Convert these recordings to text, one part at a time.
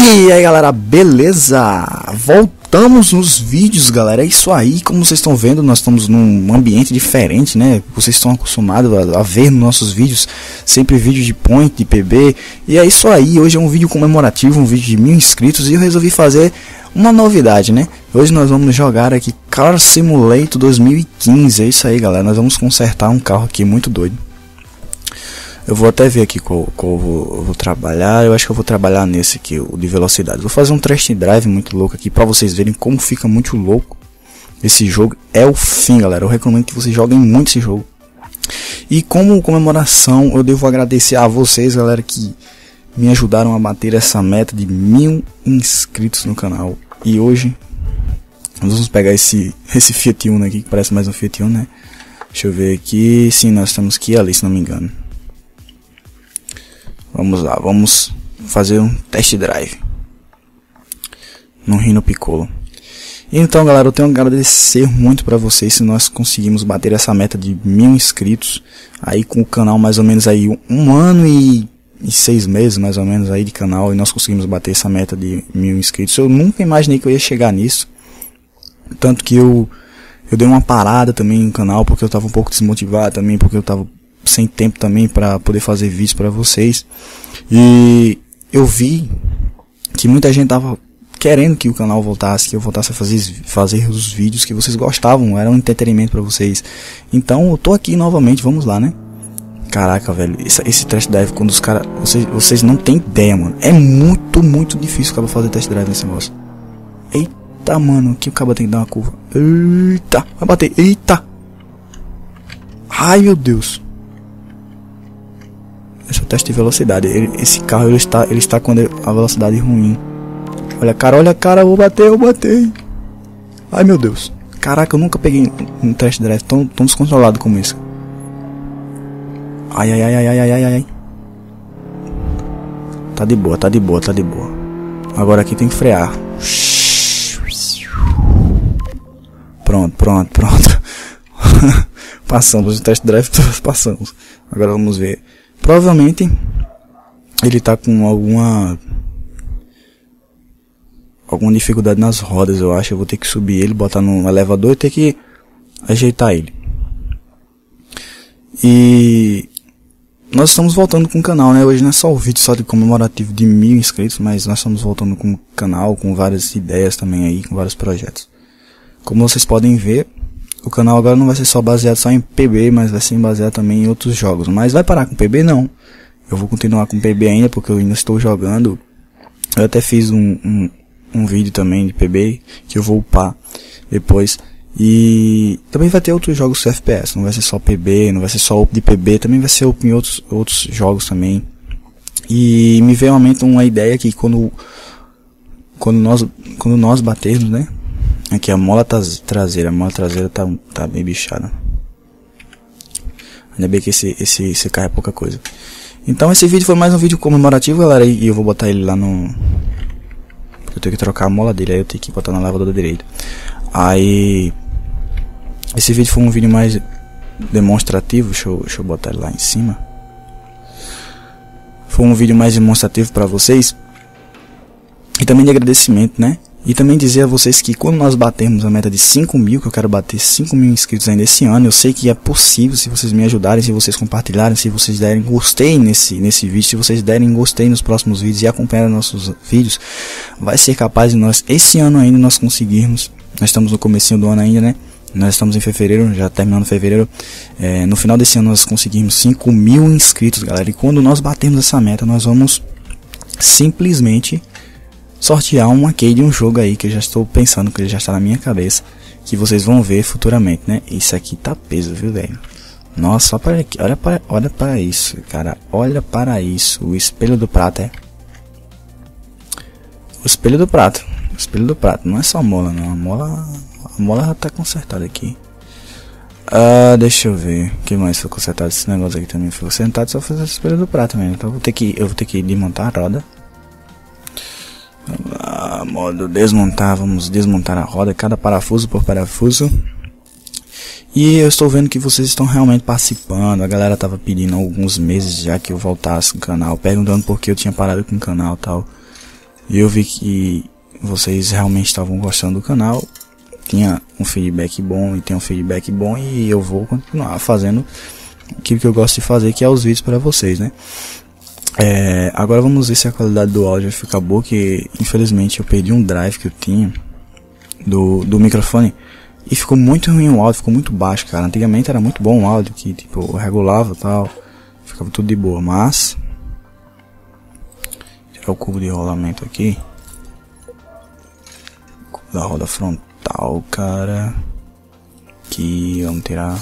E aí galera, beleza? Voltamos nos vídeos, galera. É isso aí, como vocês estão vendo, nós estamos num ambiente diferente, né? Vocês estão acostumados a ver nos nossos vídeos sempre vídeo de point, de PB. E é isso aí, hoje é um vídeo comemorativo, um vídeo de 1000 inscritos. E eu resolvi fazer uma novidade, né? Hoje nós vamos jogar aqui Car Simulator 2015. É isso aí, galera, nós vamos consertar um carro aqui muito doido. Eu vou até ver aqui qual eu vou trabalhar. Eu acho que eu vou trabalhar nesse aqui, o de velocidade. Vou fazer um test drive muito louco aqui pra vocês verem como fica muito louco. Esse jogo é o fim, galera. Eu recomendo que vocês joguem muito esse jogo. E como comemoração, eu devo agradecer a vocês, galera, que me ajudaram a bater essa meta de 1000 inscritos no canal. E hoje nós vamos pegar esse Fiat Uno aqui, que parece mais um Fiat Uno, né? Deixa eu ver aqui. Sim, nós estamos aqui ali, se não me engano. Vamos lá, vamos fazer um test drive no Rino Piccolo. Então, galera, eu tenho que agradecer muito para vocês se nós conseguimos bater essa meta de 1000 inscritos. Aí com o canal mais ou menos aí um ano e 6 meses mais ou menos aí de canal, e nós conseguimos bater essa meta de 1000 inscritos. Eu nunca imaginei que eu ia chegar nisso. Tanto que eu dei uma parada também no canal, porque eu estava um pouco desmotivado também, porque eu estava sem tempo também para poder fazer vídeos para vocês. E eu vi que muita gente tava querendo que o canal voltasse, que eu voltasse a fazer os vídeos que vocês gostavam, era um entretenimento para vocês. Então eu tô aqui novamente, vamos lá, né? Caraca, velho, esse test drive, quando os caras, vocês não tem ideia, mano. É muito difícil o cara fazer test drive nesse negócio. Eita, mano, aqui o cara tem que dar uma curva. Eita, vai bater, eita. Ai, meu Deus. Esse é o teste de velocidade. Esse carro ele está com a velocidade ruim. Olha a cara, eu vou bater, eu bati. Ai, meu Deus. Caraca, eu nunca peguei um test drive tão descontrolado como esse. Ai. Tá de boa. Agora aqui tem que frear. Pronto. Passamos o test drive, passamos. Agora vamos ver. Provavelmente ele tá com alguma dificuldade nas rodas, eu acho. Eu vou ter que subir ele, botar no elevador e ter que ajeitar ele. E nós estamos voltando com o canal, né? Hoje não é só o vídeo só de comemorativo de 1000 inscritos, mas nós estamos voltando com o canal, com várias ideias também aí, com vários projetos. Como vocês podem ver, o canal agora não vai ser só baseado só em PB, mas vai ser baseado também em outros jogos. Mas vai parar com PB? Não. Eu vou continuar com PB ainda, porque eu ainda estou jogando. Eu até fiz um vídeo também de PB, que eu vou upar depois. E também vai ter outros jogos FPS. Não vai ser só PB, não vai ser só up de PB. Também vai ser up em outros jogos também. E me veio uma ideia que quando nós batermos, né? Aqui a mola traseira, tá bem bichada. Ainda bem que esse carro é pouca coisa. Então esse vídeo foi mais um vídeo comemorativo, galera. E eu vou botar ele lá no... Eu tenho que trocar a mola dele, aí eu tenho que botar na lavadora direita. Aí... Esse vídeo foi um vídeo mais demonstrativo. Deixa eu botar ele lá em cima. Foi um vídeo mais demonstrativo pra vocês. E também de agradecimento, né? E também dizer a vocês que quando nós batermos a meta de 5.000, que eu quero bater 5.000 inscritos ainda esse ano, eu sei que é possível se vocês me ajudarem, se vocês compartilharem, se vocês derem gostei nesse vídeo, se vocês derem gostei nos próximos vídeos e acompanharem nossos vídeos, vai ser capaz de nós, esse ano ainda, nós conseguirmos, nós estamos no comecinho do ano ainda, né? Nós estamos em fevereiro, já terminando fevereiro, no final desse ano nós conseguimos 5.000 inscritos, galera. E quando nós batermos essa meta, nós vamos simplesmente sortear uma key de um jogo aí que eu já estou pensando, que ele já está na minha cabeça, que vocês vão ver futuramente, né? Isso aqui tá peso, viu, velho? Nossa, olha aqui, olha para isso, cara, olha para isso. O espelho do prato é o espelho do prato, não é só a mola, não. A mola já tá consertada aqui. Deixa eu ver, o que mais foi consertado? Esse negócio aqui também foi consertado, só fazer o espelho do prato mesmo. Então eu vou ter que desmontar a roda. Modo desmontar, vamos desmontar a roda, cada parafuso por parafuso. E eu estou vendo que vocês estão realmente participando. A galera tava pedindo há alguns meses já que eu voltasse no canal, perguntando por que eu tinha parado com o canal e tal. E eu vi que vocês realmente estavam gostando do canal. Tinha um feedback bom e tem um feedback bom, e eu vou continuar fazendo aquilo que eu gosto de fazer, que é os vídeos para vocês, né? Agora vamos ver se a qualidade do áudio vai ficar boa, que infelizmente eu perdi um drive que eu tinha do microfone e ficou muito ruim o áudio, ficou muito baixo, cara. Antigamente era muito bom o áudio, que tipo, eu regulava e tal, ficava tudo de boa, mas tirar o cubo de rolamento aqui, cubo da roda frontal, cara, que vamos tirar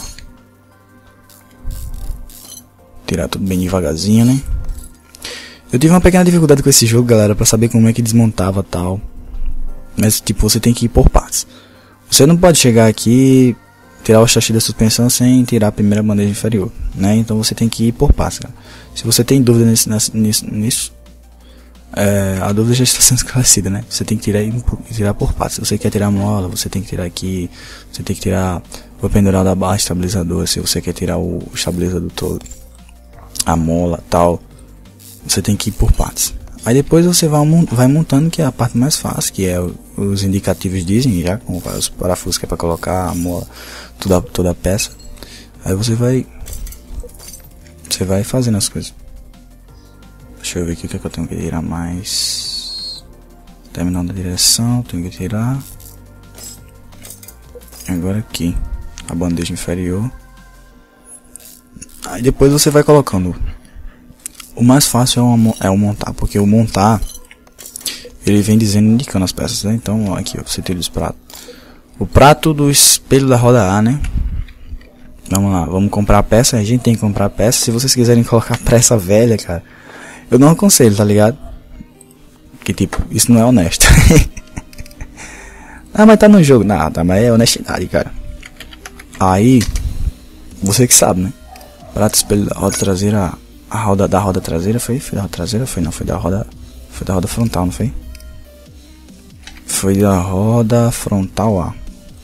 tudo bem devagarzinho, né? Eu tive uma pequena dificuldade com esse jogo, galera, pra saber como é que desmontava tal. Mas tipo, você tem que ir por partes. Você não pode chegar aqui, tirar o chassi da suspensão sem tirar a primeira bandeja inferior, né? Então você tem que ir por partes, cara. Se você tem dúvida nisso, a dúvida já está sendo esclarecida, né? Você tem que tirar por partes. Se você quer tirar a mola, você tem que tirar aqui. Você tem que tirar o pendural da barra estabilizador. Se você quer tirar o estabilizador todo, a mola, tal, você tem que ir por partes. Aí depois você vai montando, que é a parte mais fácil, que é os indicativos dizem já, com os parafusos que é para colocar a mola, toda a peça. Aí você vai fazendo as coisas. Deixa eu ver aqui o que, é que eu tenho que tirar mais. Terminal da direção, tenho que tirar. Agora aqui, a bandeja inferior. Aí depois você vai colocando. O mais fácil é o montar, porque o montar ele vem dizendo, indicando as peças, né? Então aqui ó, você tira os pratos. O prato do espelho da roda A, né? Vamos lá, vamos comprar a peça. A gente tem que comprar a peça. Se vocês quiserem colocar peça velha, cara, eu não aconselho, tá ligado? Que tipo, isso não é honesto. Ah, mas tá no jogo. Não, tá, mas é honestidade, cara. Aí, você que sabe, né? Prato, espelho da roda traseira. A roda da roda traseira foi da roda traseira? Foi da roda frontal, não foi? Foi da roda frontal, ó.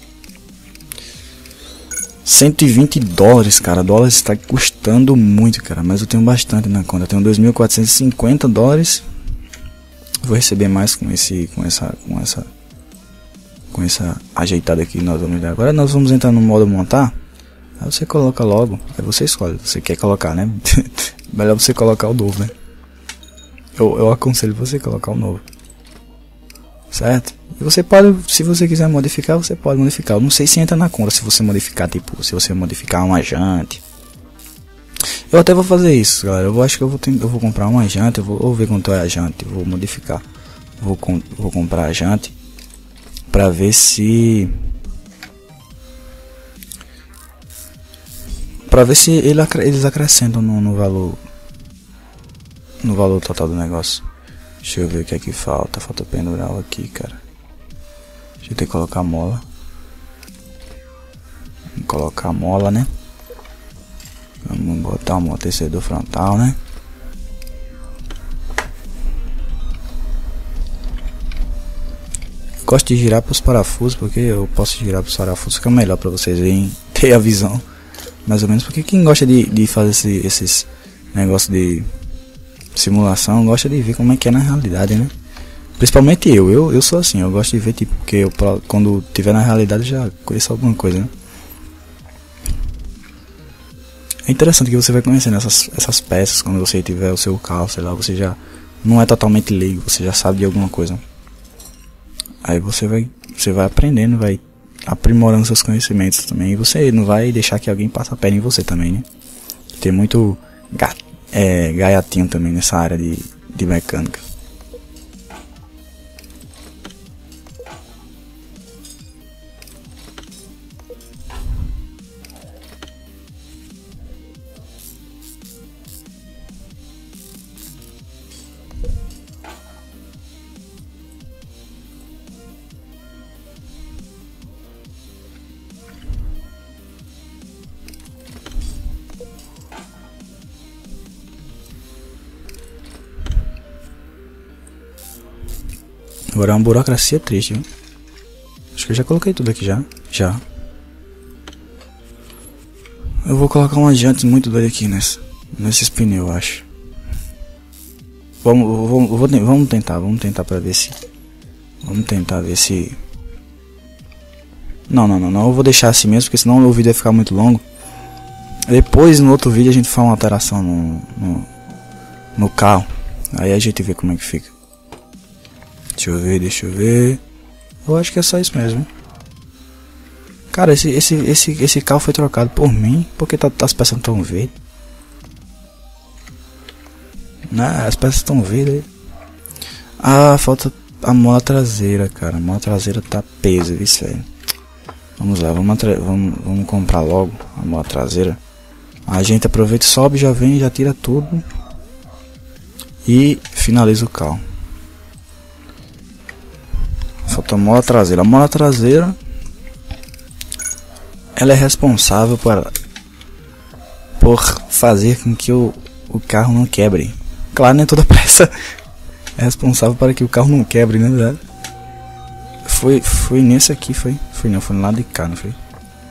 $120, cara. Dólares está custando muito, cara. Mas eu tenho bastante na conta. Eu tenho $2.450. Vou receber mais com essa ajeitada aqui que nós vamos dar. Agora nós vamos entrar no modo montar. Aí você coloca logo. Aí você escolhe. Você quer colocar, né? Melhor você colocar o novo, né? Eu aconselho você colocar o novo. Certo? E você pode, se você quiser modificar, você pode modificar. Eu não sei se entra na conta se você modificar, tipo, se você modificar uma jante. Eu até vou fazer isso, galera. Eu acho que eu vou comprar uma jante. Eu vou ver quanto é a jante. Eu vou modificar. Vou comprar a jante pra ver se... Pra ver se eles acrescentam no valor total do negócio. Deixa eu ver o que é que falta. Falta pendural aqui, cara. Deixa eu ter que colocar a mola. Vamos colocar a mola, né? Vamos botar um amortecedor frontal, né? Gosto de girar para os parafusos, porque eu posso girar para os parafusos, fica melhor para vocês verem, ter a visão. Mais ou menos, porque quem gosta de fazer esses negócios de simulação, gosta de ver como é que é na realidade, né? Principalmente eu sou assim, eu gosto de ver, tipo, porque quando tiver na realidade já conheço alguma coisa, né? É interessante que você vai conhecendo essas peças, quando você tiver o seu carro, sei lá, você já não é totalmente leigo, você já sabe de alguma coisa. Aí você vai aprendendo, vai aprimorando seus conhecimentos também. E você não vai deixar que alguém passe a perna em você também, né? Tem muito gaiatinho também nessa área de mecânica. Agora é uma burocracia triste, viu? Acho que eu já coloquei tudo aqui já. Eu vou colocar umas jantes muito doidas aqui nesses pneus, eu acho. Vamos tentar pra ver se... Vamos tentar ver se... Não, eu vou deixar assim mesmo, porque senão o vídeo vai ficar muito longo. Depois, no outro vídeo, a gente faz uma alteração no carro. Aí a gente vê como é que fica. Deixa eu ver. Eu acho que é só isso mesmo. Cara, esse carro foi trocado por mim. Porque as peças não estão verdes. As peças estão verdes. Ah, falta a mola traseira, cara. A mola traseira tá peso, isso aí. Vamos lá, vamos comprar logo a mola traseira. A gente aproveita, sobe, já vem, já tira tudo. E finaliza o carro. Falta a mola traseira. A mola traseira, ela é responsável por fazer com que o carro não quebre. Claro, nem toda peça é responsável para que o carro não quebre, né, verdade? Foi nesse aqui, foi no lado de cá, não foi?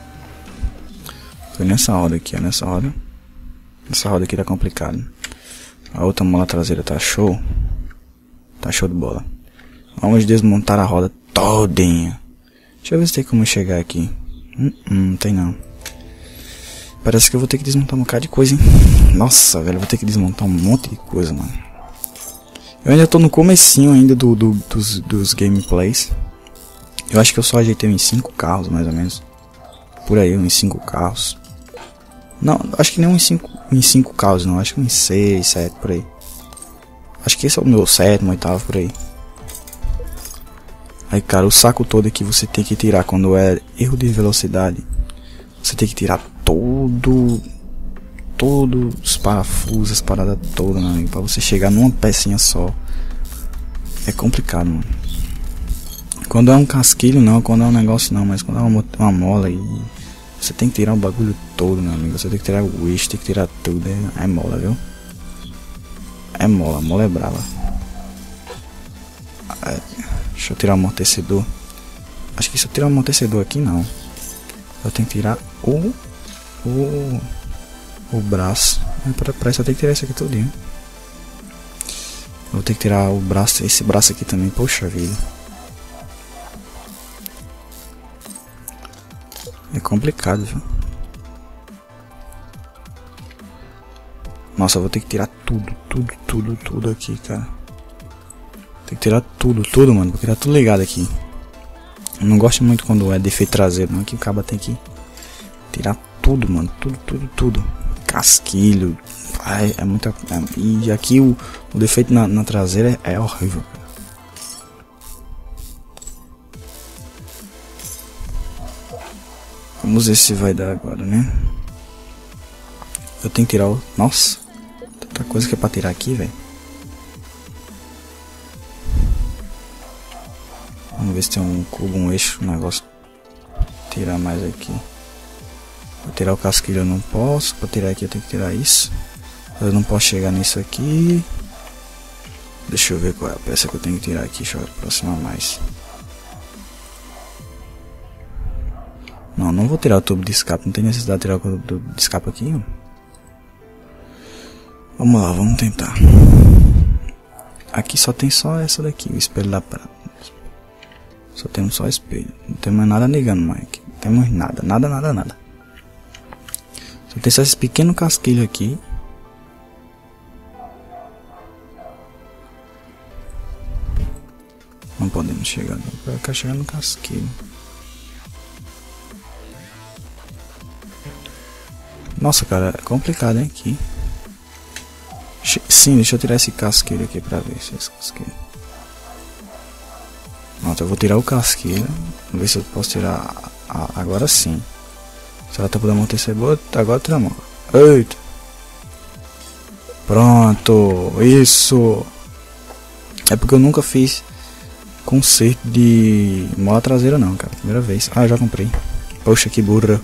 Foi nessa roda aqui, ó, nessa roda. Essa roda aqui tá complicado. A outra mola traseira tá show. Tá show de bola. Vamos desmontar a roda todinha. Deixa eu ver se tem como chegar aqui. Não tem não. Parece que eu vou ter que desmontar um bocado de coisa, hein? Nossa, velho, eu vou ter que desmontar um monte de coisa, mano. Eu ainda tô no comecinho ainda dos gameplays. Eu acho que eu só ajeitei em 5 carros, mais ou menos. Por aí, uns 5 carros. Não, acho que nem em 5 carros, não. Acho que uns 6, 7, por aí. Acho que esse é o meu 7º, 8º, por aí. Aí, cara, o saco todo aqui você tem que tirar quando é erro de velocidade. Você tem que tirar todos os parafusos, as paradas todas, meu amigo, pra você chegar numa pecinha só. É complicado, mano. Quando é um casquilho não, quando é um negócio não, mas quando é uma mola e você tem que tirar o bagulho todo, meu amigo. Você tem que tirar o eixo, tem que tirar tudo, é mola, viu? É mola, a mola é brava. Deixa eu tirar o amortecedor. Acho que se eu tirar o amortecedor aqui não. Eu tenho que tirar o braço. Pra isso eu tenho que tirar isso aqui tudinho. Eu vou ter que tirar o braço, esse braço aqui também, poxa vida. É complicado, viu? Nossa, eu vou ter que tirar tudo aqui, cara. Tem que tirar tudo, mano. Porque tá tudo ligado aqui. Eu não gosto muito quando é defeito traseiro, não. Aqui o cabo tem que tirar tudo, mano. Tudo. Casquilho. Ai, é muita... E aqui o defeito na traseira é horrível, cara. Vamos ver se vai dar agora, né? Eu tenho que tirar o... Nossa, tanta coisa que é pra tirar aqui, velho. Vamos ver se tem um cubo, um eixo, um negócio. Tirar mais aqui. Pra tirar o casquilho eu não posso. Pra tirar aqui eu tenho que tirar isso. Eu não posso chegar nisso aqui. Deixa eu ver qual é a peça que eu tenho que tirar aqui. Deixa eu aproximar mais. Não vou tirar o tubo de escape. Não tem necessidade de tirar o tubo de escape aqui. Vamos lá, vamos tentar. Aqui só tem só essa daqui, o espelho da prata. Só temos só espelho. Não temos nada negando mais aqui. Não temos nada. Só tem só esse pequeno casquilho aqui. Não podemos chegar. Não quero chegar no casquilho. Nossa, cara, é complicado, hein, aqui. Sim, deixa eu tirar esse casquilho aqui pra ver se é esse casquilho. Pronto, eu vou tirar o casquilho. Vamos ver se eu posso tirar agora sim. Se ela tá podendo amortecedor, agora tira a mão. Eita. Pronto, isso. É porque eu nunca fiz conserto de mola traseira não, cara. Primeira vez. Ah, eu já comprei. Poxa, que burra.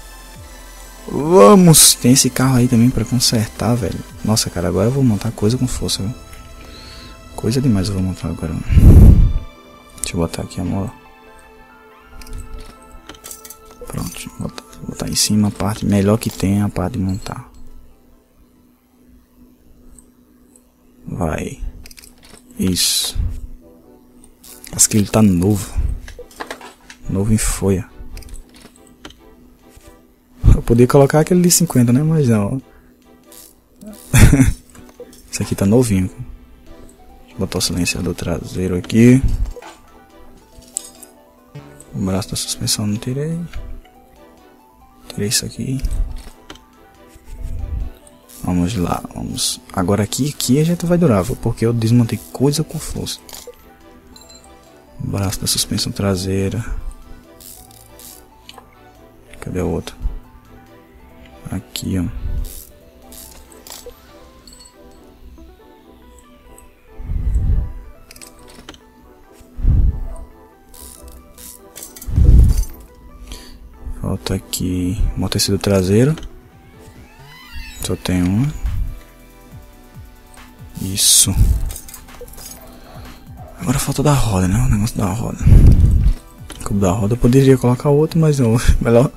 Vamos, tem esse carro aí também pra consertar, velho. Nossa, cara, agora eu vou montar coisa com força, viu? Coisa demais eu vou montar agora. Deixa eu botar aqui a mola. Pronto, vou botar em cima a parte melhor que tem, a parte de montar. Vai. Isso. Acho que ele tá novo. Novo em folha. Eu podia colocar aquele de 50, né? Mas não. Esse aqui tá novinho. Deixa eu botar o silenciador traseiro aqui. O braço da suspensão não tirei. Tirei isso aqui. Vamos lá, vamos. Agora aqui a gente vai durar, porque eu desmontei coisa com força. O braço da suspensão traseira. Cadê o outro? Aqui, ó. Falta aqui o tecido traseiro. Só tem uma. Isso. Agora falta da roda, né? O negócio da roda. O cubo da roda eu poderia colocar outro, mas não. Melhor.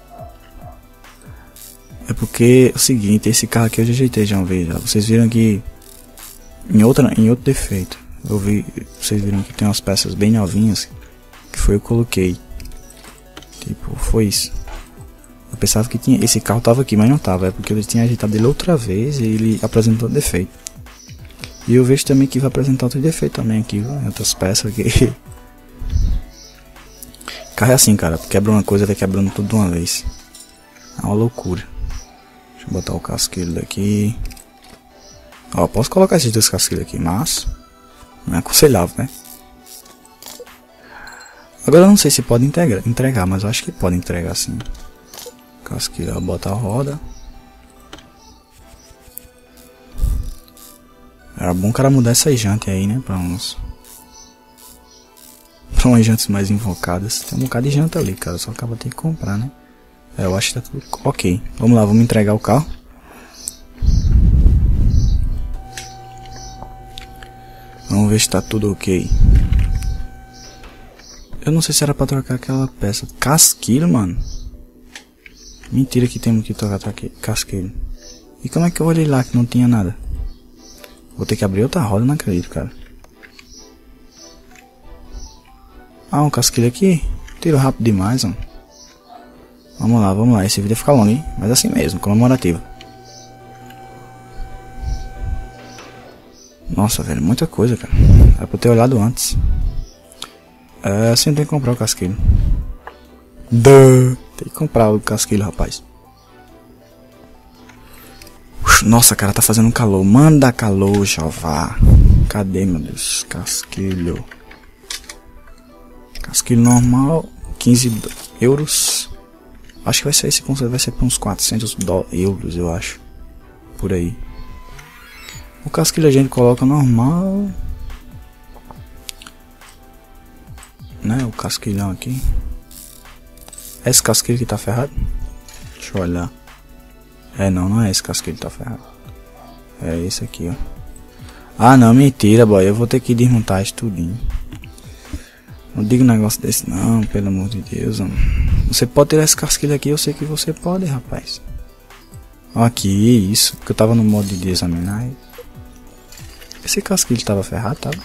É porque é o seguinte, esse carro aqui eu já ajeitei já uma vez. Já. Vocês viram que em outro defeito. Vocês viram que tem umas peças bem novinhas. Que foi eu coloquei. Tipo, foi isso. Eu pensava que esse carro tava aqui, mas não tava. É porque eu tinha ajeitado ele outra vez e ele apresentou defeito. E eu vejo também que vai apresentar outro defeito também aqui, viu? Outras peças aqui. Carro é assim, cara. Quebra uma coisa, vai quebrando tudo de uma vez. É uma loucura. Deixa eu botar o casquilho daqui. Ó, posso colocar esses dois casquilhos aqui, mas não é aconselhável, né? Agora eu não sei se pode entregar, mas eu acho que pode entregar sim. Casquilho, bota a roda. Era bom o cara mudar essas jantas aí, né? Pra umas jantas mais invocadas. Tem um bocado de janta ali, cara. Só acaba ter que comprar, né? Eu acho que tá tudo ok. Vamos lá, vamos entregar o carro. Vamos ver se tá tudo ok. Eu não sei se era pra trocar aquela peça. Casquilho, mano. Mentira que temos que trocar casquilho. E como é que eu olhei lá que não tinha nada? Vou ter que abrir outra roda, não acredito, cara. Ah, um casquilho aqui. Tiro rápido demais, mano. Vamos lá. Esse vídeo vai ficar longo, hein? Mas assim mesmo, comemorativo. Nossa, velho, muita coisa, cara. Era pra eu ter olhado antes. Assim tem que comprar o casquilho. Tem que comprar o casquilho, rapaz. Nossa, cara, tá fazendo calor. Manda calor, Jeová. Cadê, meu Deus? Casquilho. Casquilho normal. 15 euros. Acho que vai ser esse conceito. Vai ser por uns 400 euros, eu acho. Por aí. O casquilho a gente coloca normal. Né? O casquilhão aqui. É esse casquilho que tá ferrado? Deixa eu olhar. Não é esse casquilho que tá ferrado. É esse aqui, ó. Ah, não, mentira, boy. Eu vou ter que desmontar isso tudinho. Não diga um negócio desse não, pelo amor de Deus, mano. Você pode tirar esse casquilho aqui, eu sei que você pode, rapaz. Ó, aqui, isso. Porque eu tava no modo de examinar. Esse casquilho tava ferrado, tava?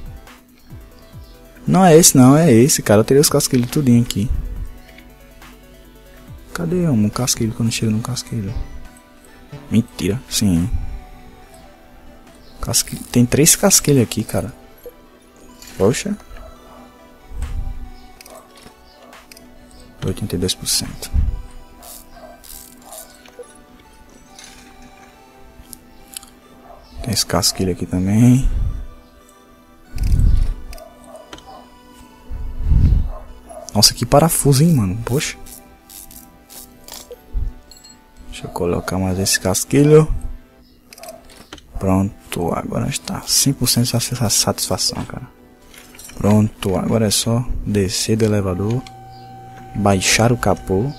Não é esse não, é esse, cara. Eu tirei os casquilhos tudinho aqui. Cadê um casquilho quando chega no casquilho? Mentira, sim. Casquilho. Tem 3 casquilhos aqui, cara. Poxa. 82%. Tem esse casquilho aqui também. Nossa, que parafuso, hein, mano. Poxa. Deixa eu colocar mais esse casquilho. Pronto, agora está 100% de satisfação, cara. Pronto, agora é só descer do elevador, baixar o capô.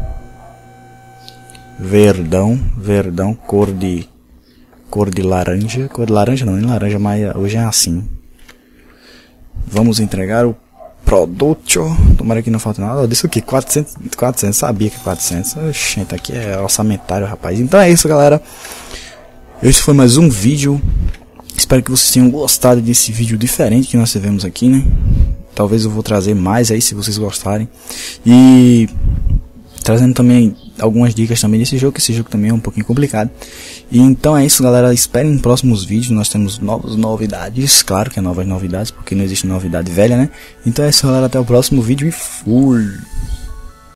Verdão, cor de laranja. Cor de laranja não, nem laranja, mas hoje é assim. Vamos entregar o produto. Tomara que não falte nada. Eu disse o que? 400, sabia que 400. Oxente, aqui é orçamentário, rapaz. Então é isso, galera. Esse foi mais um vídeo. Espero que vocês tenham gostado desse vídeo diferente que nós tivemos aqui, né? Talvez eu vou trazer mais aí se vocês gostarem. E trazendo também algumas dicas também desse jogo, que esse jogo também é um pouquinho complicado. E então é isso, galera, esperem próximos vídeos, nós temos novas novidades, claro que é novas novidades, porque não existe novidade velha, né? Então é isso, galera, até o próximo vídeo e fui!